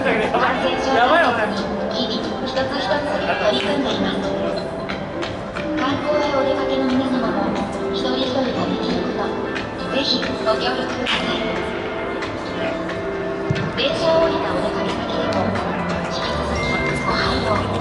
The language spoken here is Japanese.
感染症対策に日々一つ一つ取り組んでいます。観光へお出かけの皆様も一人一人ができること、ぜひご協力ください。電車を降りたお出かけ先でも引き続きご配慮